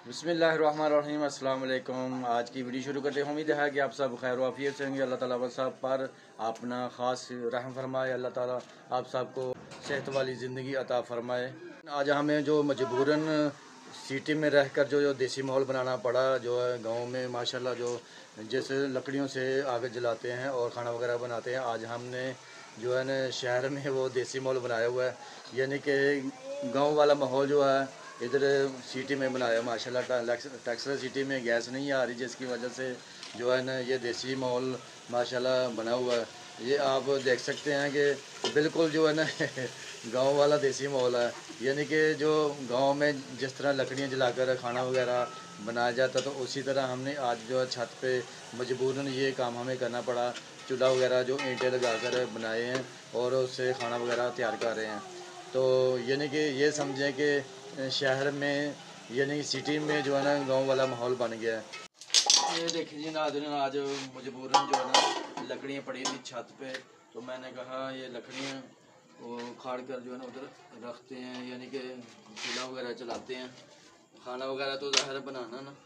बिस्मिल्लाहिर्रहमानिर्रहीम, अस्सलाम वालेकुम। आज की वीडियो शुरू करते हैं। उम्मीद है कि आप सब खैर वाफियत से होंगे। अल्लाह ताला बस सब पर अपना ख़ास रहम फरमाए। अल्लाह ताला आप सबको सेहत वाली ज़िंदगी अता फ़रमाए। आज हमें जो मजबूरन सिटी में रहकर जो देसी माहौल बनाना पड़ा, जो है गांव में माशाल्लाह जो जैसे लकड़ियों से आग जलाते हैं और खाना वगैरह बनाते हैं, आज हमने जो है ना शहर में वो देसी माहौल बनाया हुआ है। यानी कि गांव वाला माहौल जो है इधर सिटी में बनाया माशाल्लाह। टैक्सला सिटी में गैस नहीं आ रही, जिसकी वजह से जो है ना ये देसी माहौल माशाल्लाह बना हुआ है। ये आप देख सकते हैं कि बिल्कुल जो है ना गांव वाला देसी माहौल है। यानी कि जो गांव में जिस तरह लकड़ियां जलाकर खाना वगैरह बनाया जाता, तो उसी तरह हमने आज जो है छत पे मजबूरन ये काम हमें करना पड़ा। चूल्हा वगैरह जो ईंटें लगाकर बनाए हैं और उससे खाना वगैरह तैयार कर रहे हैं। तो यानी कि ये समझें कि शहर में यानी सिटी में जो है ना गांव वाला माहौल बन गया है। ये देखिए जी नाज़रीन, आज मजबूरन जो है ना लकड़ियाँ पड़ी थी छत पे, तो मैंने कहा ये लकड़ियाँ वो उखाड़ कर जो है ना उधर रखते हैं, यानी कि चूल्हा वगैरह चलाते हैं। खाना वगैरह तो ज़ाहिर बनाना ना।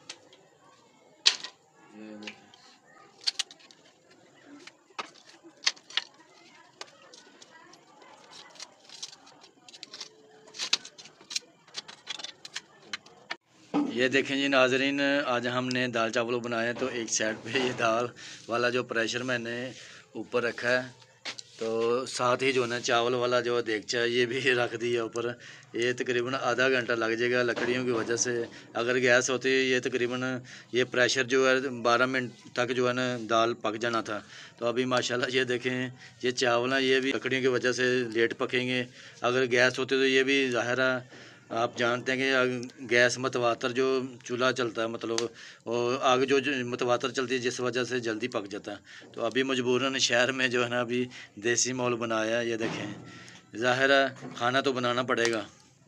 ये देखिए, ये देखें जी नाजरीन, आज हमने दाल चावल बनाए हैं। तो एक साइड पे ये दाल वाला जो प्रेशर मैंने ऊपर रखा है, तो साथ ही जो है ना चावल वाला जो देगचा है ये भी रख दिया ऊपर। ये तकरीबन आधा घंटा लग जाएगा लकड़ियों की वजह से। अगर गैस होती ये तकरीबन ये प्रेशर जो है 12 मिनट तक जो है ना दाल पक जाना था। तो अभी माशाल्लाह ये देखें, ये चावल है ये भी लकड़ियों की वजह से लेट पकेंगे। अगर गैस होती तो ये भी ज़ाहिर है, आप जानते हैं कि गैस मतवातर जो चूल्हा चलता है, मतलब और आग जो मतवातर चलती है, जिस वजह से जल्दी पक जाता है। तो अभी मजबूरन शहर में जो है ना अभी देसी माहौल बनाया है। ये देखें, ज़ाहिर है खाना तो बनाना पड़ेगा।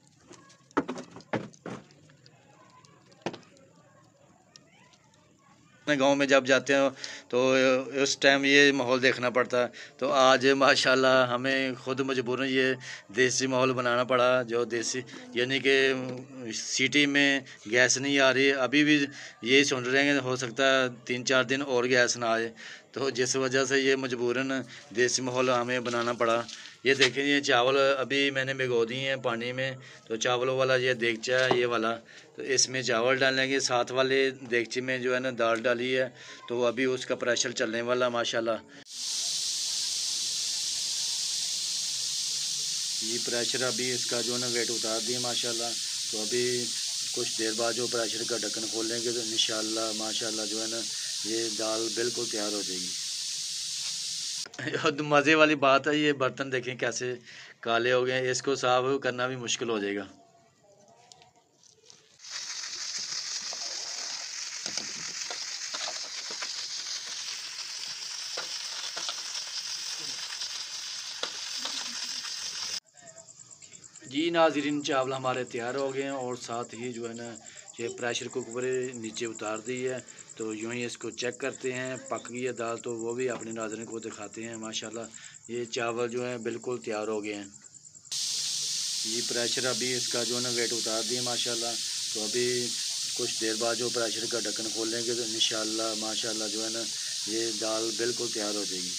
अपने गांव में जब जाते हो तो उस टाइम ये माहौल देखना पड़ता है। तो आज माशाल्लाह हमें खुद मजबूरन ये देसी माहौल बनाना पड़ा। जो देसी यानी कि सिटी में गैस नहीं आ रही, अभी भी यही सुन रहे हैं कि हो सकता है 3-4 दिन और गैस ना आए। तो जिस वजह से ये मजबूरन देसी माहौल हमें बनाना पड़ा। ये देखें, ये चावल अभी मैंने भिगो दिए हैं पानी में। तो चावलों वाला ये देगचा है ये वाला, तो इसमें चावल डालेंगे। साथ वाले देगचे में जो है ना दाल डाली है, तो अभी उसका प्रेशर चलने वाला माशाल्लाह। ये प्रेशर अभी इसका जो है ना वेट उतार दिया माशाल्लाह। तो अभी कुछ देर बाद जो प्रेशर का ढक्कन खोलेंगे तो इंशाल्लाह माशाल्लाह जो है ना ये दाल बिल्कुल तैयार हो जाएगी। मज़े वाली बात है, ये बर्तन देखें कैसे काले हो गए हैं, इसको साफ करना भी मुश्किल हो जाएगा। जी नाज़रीन, चावल हमारे तैयार हो गए हैं और साथ ही जो है ना ये प्रेशर कुकर नीचे उतार दी है। तो यूँ ही इसको चेक करते हैं, पक गई है दाल तो वो भी अपने नाज़रीन को दिखाते हैं। माशाल्लाह ये चावल जो है बिल्कुल तैयार हो गए हैं। ये प्रेशर अभी इसका जो है ना वेट उतार दिए माशाल्लाह। तो अभी कुछ देर बाद जो प्रेशर का ढक्कन खोलेंगे तो इंशाल्लाह माशाल्लाह जो है ना ये दाल बिल्कुल तैयार हो जाएगी।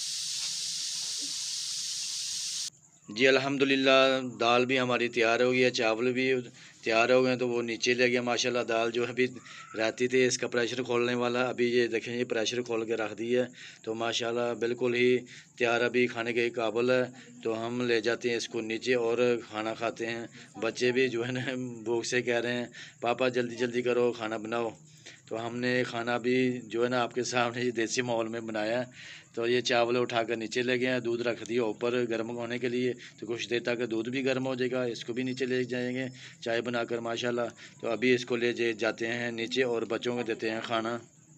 जी अल्हम्दुलिल्लाह, दाल भी हमारी तैयार हो गई है, चावल भी तैयार हो गए हैं। तो वो नीचे ले गया माशाल्लाह। दाल जो है अभी रहती थी इसका प्रेशर खोलने वाला, अभी ये देखें ये प्रेशर खोल के रख दी है। तो माशाल्लाह बिल्कुल ही तैयार, अभी खाने के काबिल है। तो हम ले जाते हैं इसको नीचे और खाना खाते हैं। बच्चे भी जो है ना भूख से कह रहे हैं पापा जल्दी जल्दी करो खाना बनाओ। तो हमने खाना भी जो है ना आपके सामने देसी माहौल में बनाया है। तो ये चावल उठाकर नीचे ले गए हैं, दूध रख दिया ऊपर गर्म होने के लिए। तो कुछ देर तक दूध भी गर्म हो जाएगा, इसको भी नीचे ले जाएंगे चाय बनाकर माशाल्लाह। तो अभी इसको ले जाते हैं नीचे और बच्चों को देते हैं खाना।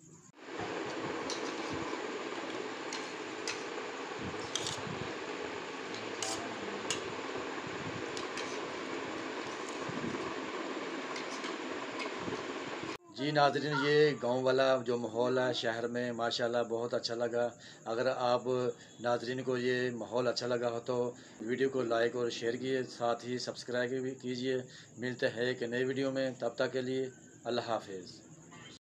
जी नाज़रीन, ये गांव वाला जो माहौल है शहर में माशाल्लाह बहुत अच्छा लगा। अगर आप नाज़रीन को ये माहौल अच्छा लगा हो तो वीडियो को लाइक और शेयर कीजिए, साथ ही सब्सक्राइब भी कीजिए। मिलते हैं एक नई वीडियो में, तब तक के लिए अल्लाह हाफिज़।